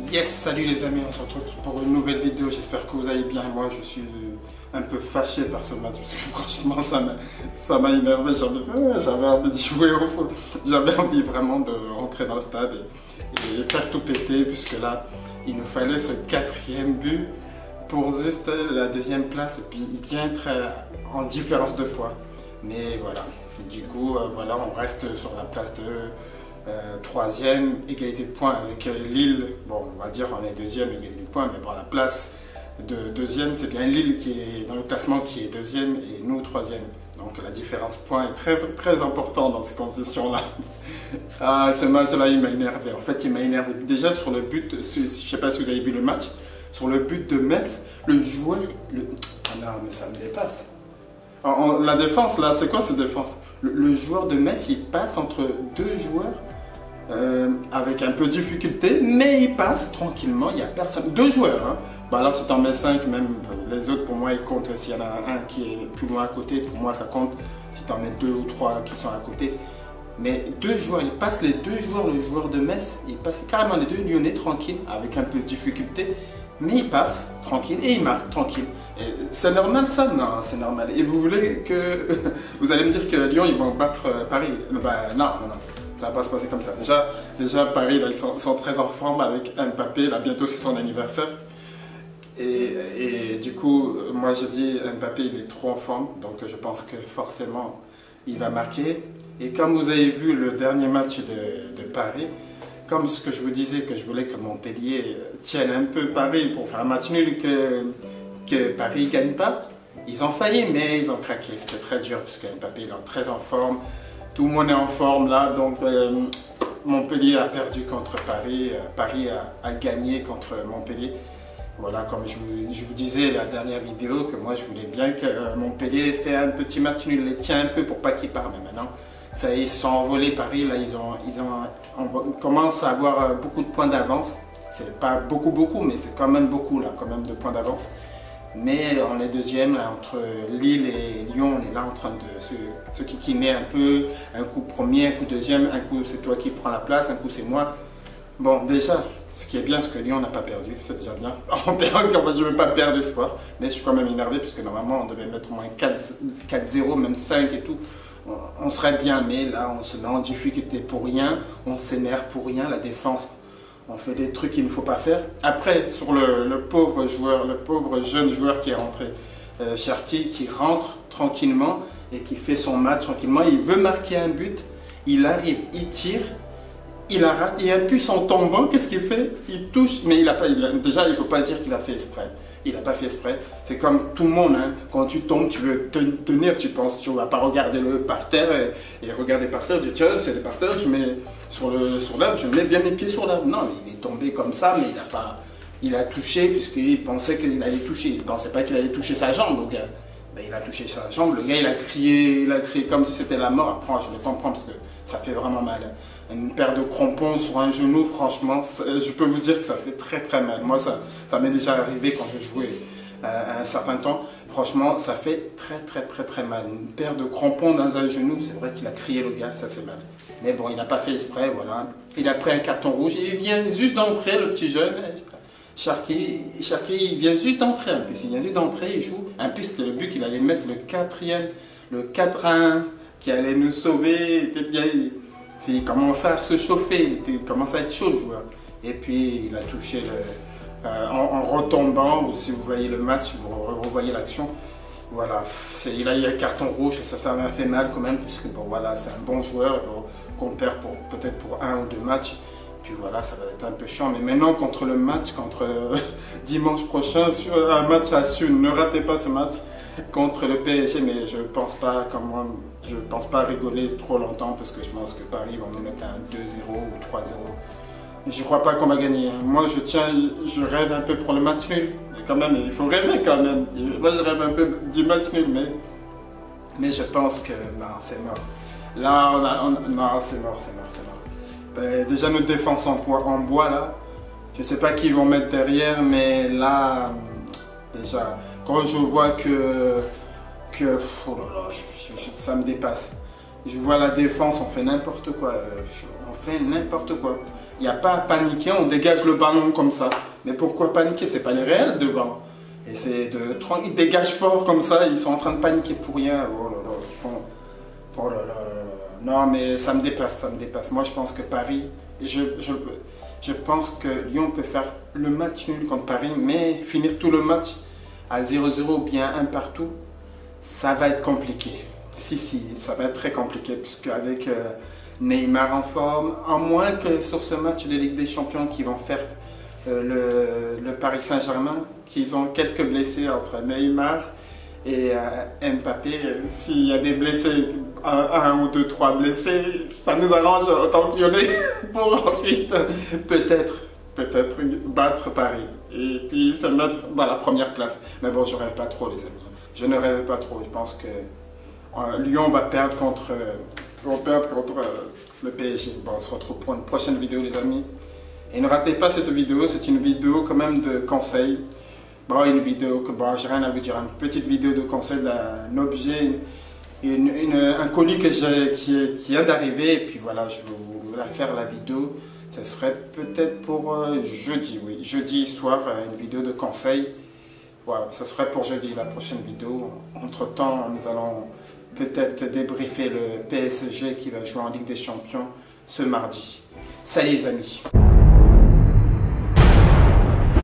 Yes, salut les amis, on se retrouve pour une nouvelle vidéo, j'espère que vous allez bien. Moi je suis un peu fâché par ce match parce que franchement ça m'a énervé, j'avais envie de jouer au foot, j'avais envie vraiment de rentrer dans le stade et faire tout péter, puisque là il nous fallait ce quatrième but pour juste la deuxième place et puis bien être en différence de points. Mais voilà, du coup voilà, on reste sur la place de troisième, égalité de points avec Lille. Bon, on va dire on est deuxième, égalité de points, mais bon, la place de deuxième, c'est bien Lille qui est dans le classement qui est deuxième et nous troisième. Donc la différence point est très important dans ces conditions-là. Ah, ce match-là, il m'a énervé. En fait, il m'a énervé. Déjà sur le but, je ne sais pas si vous avez vu le match, sur le but de Metz, le joueur... Ah non, mais ça me dépasse. La défense, là, c'est quoi cette défense? Le joueur de Metz, il passe entre deux joueurs avec un peu de difficulté, mais il passe tranquillement, il n'y a personne. Deux joueurs, hein. Bah alors si tu en mets 5, même les autres pour moi ils comptent. S'il y en a un qui est plus loin à côté, pour moi ça compte. Si tu en mets 2 ou 3 qui sont à côté. Mais deux joueurs, il passe les deux joueurs, le joueur de Metz, il passe carrément les deux Lyonnais tranquille, avec un peu de difficulté. Mais il passe tranquille et il marque tranquille. C'est normal ça? Non, c'est normal. Et vous voulez que... vous allez me dire que Lyon, ils vont battre Paris? Ben, non, ça va pas se passer comme ça. Déjà Paris, là, ils sont très en forme avec Mbappé. Là, bientôt, c'est son anniversaire. Et du coup, moi, je dis Mbappé, il est trop en forme. Donc, je pense que forcément, il va marquer. Et comme vous avez vu le dernier match de Paris, comme ce que je vous disais, que je voulais que Montpellier tienne un peu Paris pour faire un match nul, que Paris ne gagne pas. Ils ont failli, mais ils ont craqué. C'était très dur parce que Mbappé il est très en forme. Tout le monde est en forme là. Donc Montpellier a perdu contre Paris. Paris a gagné contre Montpellier. Voilà, comme je vous disais la dernière vidéo, que moi je voulais bien que Montpellier fait un petit match nul, les tient un peu pour pas qu'ils partent. Mais maintenant, ça y est, ils se sont envolés Paris. Là, on commence à avoir beaucoup de points d'avance. C'est pas beaucoup, mais c'est quand même beaucoup là, quand même de points d'avance. Mais on est deuxième là, entre Lille et Lyon, on est là en train de se kikiner un peu. Un coup premier, un coup deuxième, un coup c'est toi qui prends la place, un coup c'est moi. Bon, déjà, ce qui est bien, c'est que Lyon n'a pas perdu, c'est déjà bien. Je ne veux pas perdre espoir, mais je suis quand même énervé puisque normalement on devait mettre au moins 4-0, même 5 et tout. On serait bien, mais là on se met en difficulté pour rien, on s'énerve pour rien, la défense. On fait des trucs qu'il ne faut pas faire. Après, sur le pauvre joueur, le pauvre jeune joueur qui est rentré, Cherki, qui rentre tranquillement et qui fait son match tranquillement. Il veut marquer un but, il arrive, il tire, il la rate, et puis son tombant, qu'est-ce qu'il fait? Il touche, mais déjà il ne faut pas dire qu'il a fait exprès. Il n'a pas fait exprès. C'est comme tout le monde, hein. Quand tu tombes, tu veux tenir, tu penses, tu ne vas pas regarder le par terre et regarder par terre, tu dis tiens, c'est le par terre, je mets sur l'arbre, je mets bien mes pieds sur l'arbre. Non, il est tombé comme ça, mais il a touché puisqu'il pensait qu'il allait toucher. Il ne pensait pas qu'il allait toucher sa jambe, le gars. Ben, il a touché sa jambe, le gars il a crié comme si c'était la mort. Après, je le comprends parce que ça fait vraiment mal. Une paire de crampons sur un genou, franchement, je peux vous dire que ça fait très mal. Moi, ça m'est déjà arrivé quand je jouais à un certain temps. Franchement, ça fait très mal. Une paire de crampons dans un genou, c'est vrai qu'il a crié le gars, ça fait mal. Mais bon, il n'a pas fait exprès, voilà. Il a pris un carton rouge et il vient juste d'entrer, le petit jeune. Cherki, il vient juste d'entrer en plus. Il vient juste d'entrer, il joue. En plus, c'était le but qu'il allait mettre, le 4e, le 4-1, qui allait nous sauver. Il commençait à se chauffer, il commençait à être chaud le joueur. Et puis il a touché en retombant, ou si vous voyez le match, vous revoyez l'action. Voilà, il a eu un carton rouge et ça m'a fait mal quand même, puisque bon, voilà, c'est un bon joueur qu'on perd peut-être pour 1 ou 2 matchs. Puis voilà, ça va être un peu chiant. Mais maintenant, contre dimanche prochain, sur un match à suivre, ne ratez pas ce match contre le PSG, mais je pense pas rigoler trop longtemps parce que je pense que Paris va nous mettre un 2-0 ou 3-0. Je ne crois pas qu'on va gagner. Moi, je rêve un peu pour le match nul. Quand même, il faut rêver quand même. Moi, je rêve un peu du match nul, mais je pense que non, c'est mort. Là, non, c'est mort. Ben, déjà, notre défense en bois, là, je ne sais pas qui ils vont mettre derrière, mais là, déjà, quand je vois que oh là là, ça me dépasse. Je vois la défense, on fait n'importe quoi. Il n'y a pas à paniquer, on dégage le ballon comme ça. Mais pourquoi paniquer? C'est pas les réels devant. Et ils dégagent fort comme ça, ils sont en train de paniquer pour rien. Oh là là, ils font... Oh là là là là. Non, mais ça me dépasse, ça me dépasse. Moi, je pense que Paris, je pense que Lyon peut faire le match nul contre Paris, mais finir tout le match à 0-0 ou bien un partout, ça va être compliqué. Si, ça va être très compliqué, puisque avec Neymar en forme, à moins que sur ce match de Ligue des Champions qui vont faire le Paris Saint-Germain, qu'ils ont quelques blessés entre Neymar et Mbappé. S'il y a des blessés, un ou deux, trois blessés, ça nous arrange autant que Lyonnais pour ensuite peut-être battre Paris et puis se mettre dans la première place. Mais bon, je ne rêve pas trop, les amis. Je ne rêve pas trop. Je pense que Lyon va perdre contre le PSG. Bon, on se retrouve pour une prochaine vidéo, les amis. Et ne ratez pas cette vidéo, c'est une vidéo quand même de conseil. Bon, une vidéo que bon, j'ai rien à vous dire, une petite vidéo de conseil d'un objet, un colis qui vient d'arriver. Et puis voilà, je vais vous la faire la vidéo. Ce serait peut-être pour jeudi, oui, jeudi soir, une vidéo de conseil. Voilà, ce serait pour jeudi la prochaine vidéo. Entre temps, nous allons peut-être débriefer le PSG qui va jouer en Ligue des Champions ce mardi. Salut les amis.